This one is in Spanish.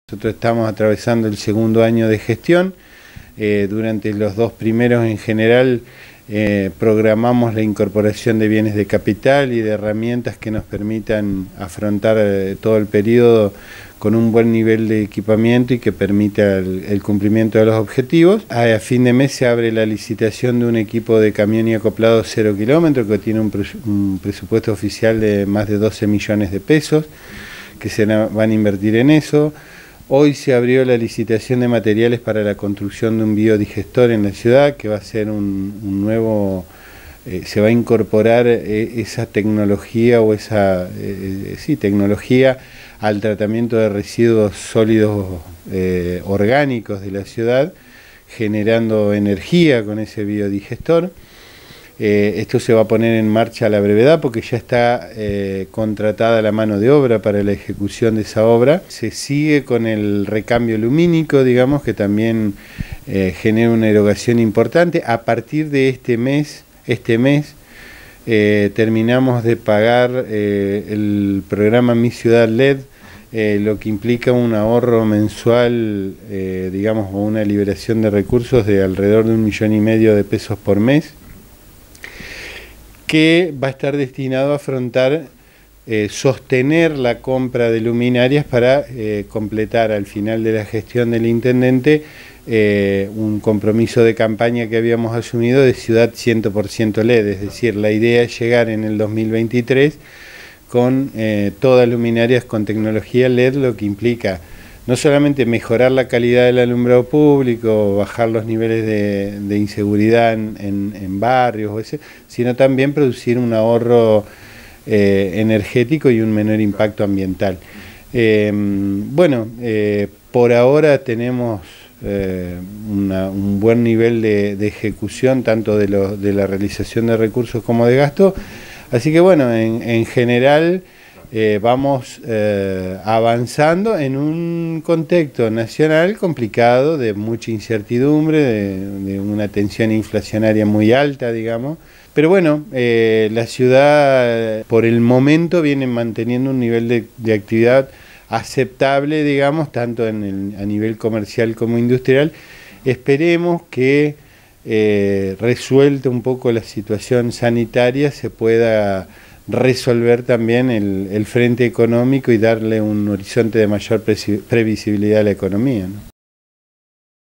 Nosotros estamos atravesando el segundo año de gestión. Durante los 2 primeros en general programamos la incorporación de bienes de capital y de herramientas que nos permitan afrontar todo el periodo con un buen nivel de equipamiento y que permita el cumplimiento de los objetivos. A fin de mes se abre la licitación de un equipo de camión y acoplado 0 kilómetros que tiene un presupuesto oficial de más de 12 millones de pesos que se van a invertir en eso. Hoy se abrió la licitación de materiales para la construcción de un biodigestor en la ciudad, que va a ser un nuevo, se va a incorporar esa tecnología o esa tecnología al tratamiento de residuos sólidos orgánicos de la ciudad, generando energía con ese biodigestor. Esto se va a poner en marcha a la brevedad porque ya está contratada la mano de obra para la ejecución de esa obra. Se sigue con el recambio lumínico, digamos, que también genera una erogación importante. A partir de este mes terminamos de pagar el programa Mi Ciudad LED, lo que implica un ahorro mensual, digamos, o una liberación de recursos de alrededor de 1,5 millones de pesos por mes, que va a estar destinado a afrontar, sostener la compra de luminarias para completar al final de la gestión del intendente un compromiso de campaña que habíamos asumido de ciudad 100% LED, es decir, la idea es llegar en el 2023 con todas luminarias con tecnología LED, lo que implica no solamente mejorar la calidad del alumbrado público, bajar los niveles de inseguridad en barrios, sino también producir un ahorro energético y un menor impacto ambiental. Por ahora tenemos un buen nivel de ejecución, tanto de la realización de recursos como de gasto, así que bueno, en general vamos avanzando en un contexto nacional complicado, de mucha incertidumbre, de una tensión inflacionaria muy alta, digamos. Pero bueno, la ciudad por el momento viene manteniendo un nivel de actividad aceptable, digamos, tanto a nivel comercial como industrial. Esperemos que resuelta un poco la situación sanitaria, se pueda resolver también el frente económico y darle un horizonte de mayor previsibilidad a la economía, ¿no?